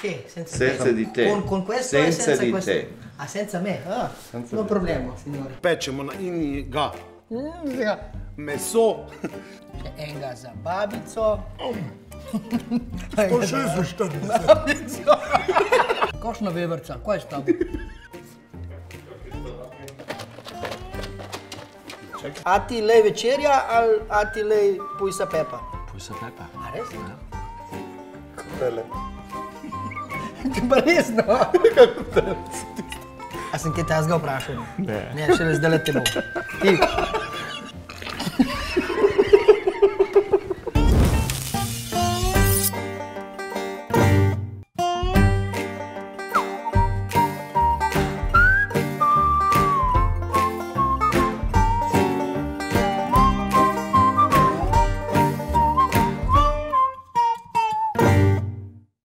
Che? Senza di te. Con questo Senza e senza di questo? te. Ah, senza me? Ah, Senza non di problema, signore. Pečemo na ga. Meso. Enga za babico. 146. Babico. Kakšna veverca, kaj je s tabo? A ti lej večerja ali a ti lej pujsa Pepa? Pujsa Pepa. A res? Tele. Pa resno? A sem kaj tazga vprašal? Ne. Ne, šele zdaj te bom. Ti,